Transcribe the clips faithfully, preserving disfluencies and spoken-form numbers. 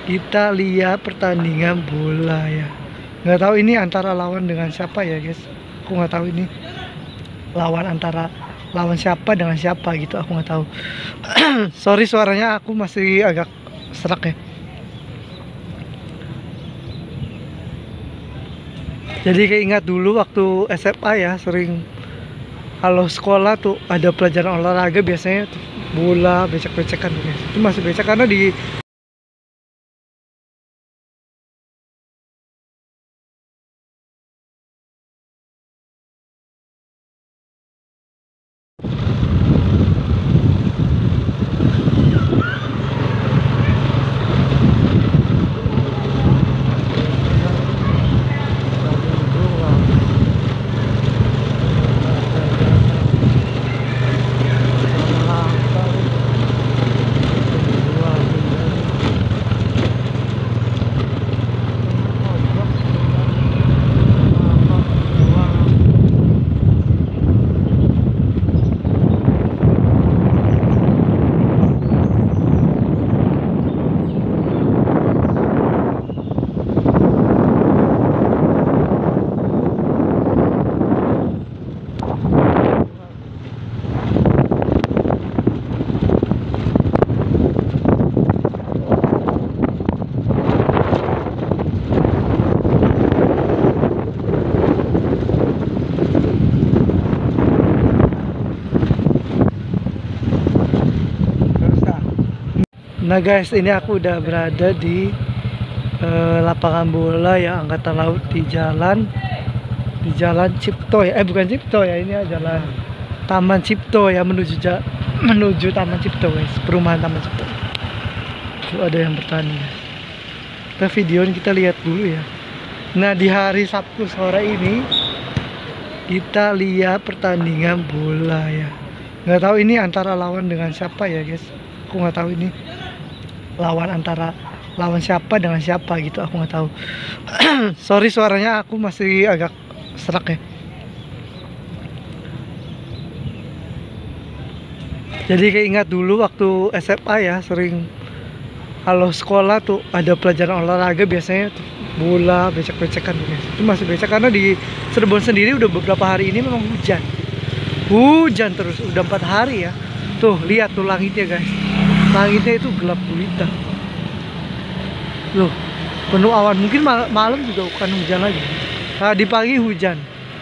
Kita lihat pertandingan bola ya. Nggak tahu ini antara lawan dengan siapa ya guys. Aku nggak tahu ini lawan antara lawan siapa dengan siapa gitu. Aku nggak tahu. Sorry suaranya aku masih agak serak ya. Jadi keingat dulu waktu S M A ya, sering kalau sekolah tuh ada pelajaran olahraga biasanya tuh bola, becek-becekan guys. Itu masih becek karena di Nah guys, ini aku udah berada di uh, lapangan bola ya Angkatan Laut di jalan di jalan Cipto ya. Eh bukan Cipto ya, ini adalah Taman Cipto ya, menuju ja, menuju Taman Cipto guys, perumahan Taman Cipto. Tuh ada yang bertani. Kita videoin, kita lihat dulu ya. Nah di hari Sabtu sore ini kita lihat pertandingan bola ya. Nggak tahu ini antara lawan dengan siapa ya guys. Aku nggak tahu ini lawan antara lawan siapa dengan siapa gitu. Aku nggak tahu. Sorry suaranya aku masih agak serak ya. Jadi keingat dulu waktu S M A ya, sering kalau sekolah tuh ada pelajaran olahraga biasanya tuh bola, becek-becekan guys. Itu masih becek karena di Cirebon sendiri udah beberapa hari ini memang hujan. Hujan terus udah empat hari ya. Tuh lihat tuh langitnya guys. Langitnya itu gelap gulita. Loh, penuh awan. Mungkin mal malam juga bukan hujan lagi. Nah, di pagi hujan.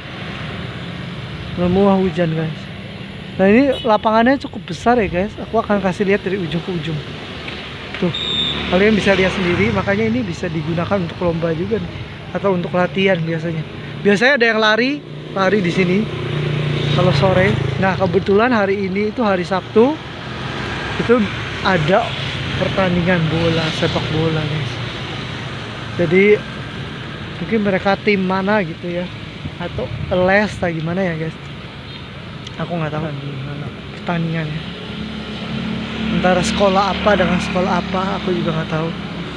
Semua hujan guys. Nah ini lapangannya cukup besar ya guys. Aku akan kasih lihat dari ujung ke ujung. Tuh, kalian bisa lihat sendiri. Makanya ini bisa digunakan untuk lomba juga nih. Atau untuk latihan biasanya. Biasanya ada yang lari, lari di sini kalau sore. Nah kebetulan hari ini itu hari Sabtu. Itu ada pertandingan bola, sepak bola guys. Jadi mungkin mereka tim mana gitu ya, atau les atau gimana ya guys. Aku nggak tahu pertandingannya. Antara sekolah apa dengan sekolah apa, aku juga nggak tahu.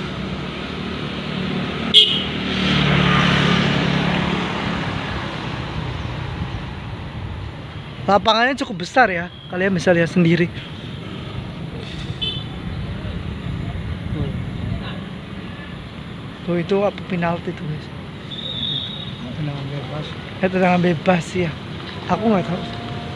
Lapangannya cukup besar ya, kalian bisa lihat sendiri. Tuh itu apa penalti tuh guys. Tendangan bebas. Eh tendangan bebas ya. Aku nggak tahu.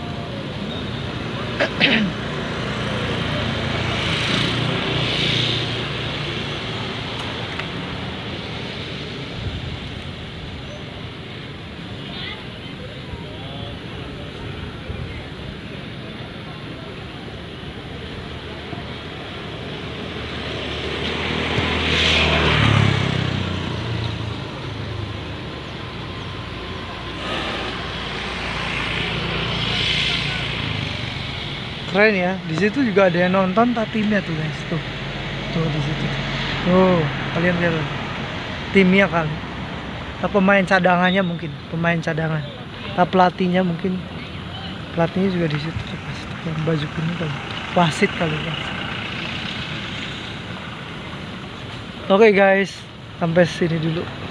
Keren ya, di situ juga ada yang nonton tak timnya tuh guys, tuh, tuh di situ, tuh kalian lihat timnya kali, atau pemain cadangannya mungkin, pemain cadangan, atau pelatihnya mungkin, pelatihnya juga di situ, yang baju kuning kali, wasit kali ya. Oke guys, sampai sini dulu.